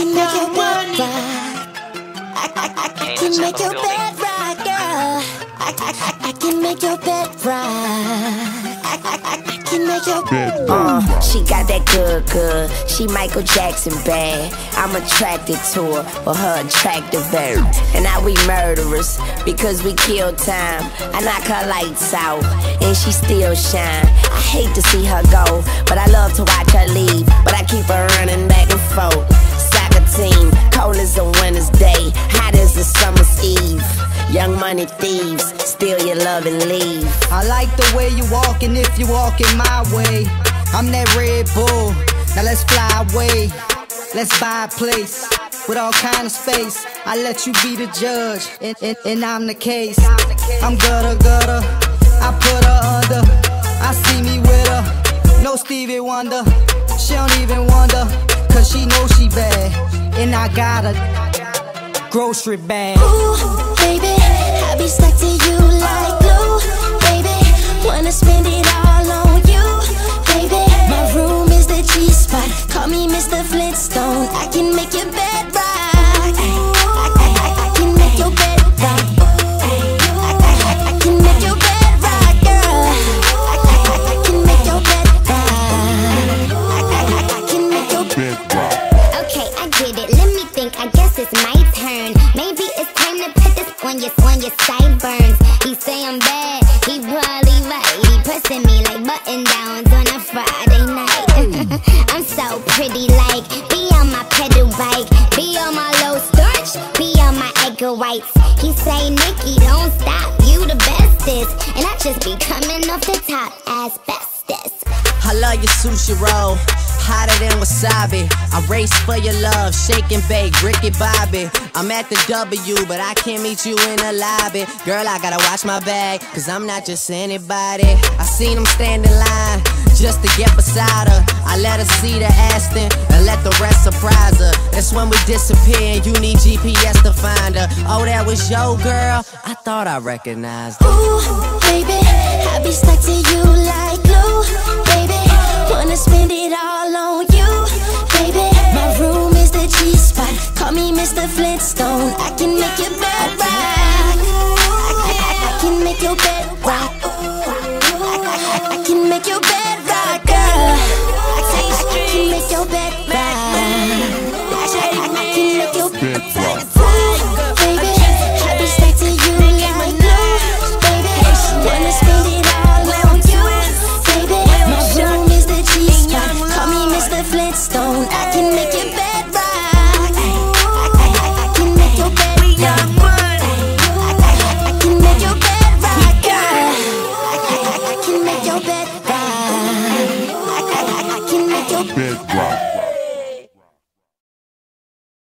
can make your bed rock. I can make your bed rock, girl. I can make your bed rock. I can make your bed rock. She got that good. She Michael Jackson bad. I'm attracted to her for her attractive air. And now we murderers because we kill time. I knock her lights out and she still shine. I hate to see her go, but I love to watch her leave. But I keep her running back and forth. Soccer team, cold as a winter's day, hot as a summer's eve. Young money thieves, steal your love and leave. I like the way you walkin' if you walking my way. I'm that Red Bull, now let's fly away. Let's buy a place with all kind of space. I let you be the judge, and I'm the case. I'm gutter, I put her under. I see me with her, no Stevie Wonder. She don't even wonder, cause she knows she bad. And I got a grocery bag. Ooh, baby, I be stuck to you like glue. Baby, wanna spend it all on you. Baby, my room is the G-spot. Call me Mr. Flintstone. I can make your bed rock. I can make your bed rock. I can make your bed rock, girl. I can make your bed rock. I can make your bed rock. Okay, I get it. Let me think. I guess it's my turn. Maybe it's time to put this on your sideburns. He say I'm bad. He probably right. He pressing me like button downs on a Friday night. I'm so pretty, like be on my pedal bike, be on my low starch, be on my egg whites. He say, Nikki, don't stop. You the bestest, and I just be coming off the top as bestest. I love your sushi roll, hotter than wasabi. I race for your love, shake and bake, Ricky Bobby. I'm at the W, but I can't meet you in the lobby. Girl, I gotta watch my bag, cause I'm not just anybody. I seen him stand in line just to get beside her. I let her see the Aston and let the rest surprise her. That's when we disappear and you need GPS to find her. Oh, that was your girl? I thought I recognized her. Ooh, baby, I be stuck to you like glue. Baby, wanna spend it all on you. Baby, my room is the G-spot. Call me Mr. Flintstone. I can make your bed rock. I can make your bed rock. I can make your bed rock, girl. I can make your bed rock. I can make your bed rock. Baby, I be stuck to you like glue. Baby, wanna spend it all on you. Baby, my room is the G-spot. Call me Mr. Flintstone. I can make it better.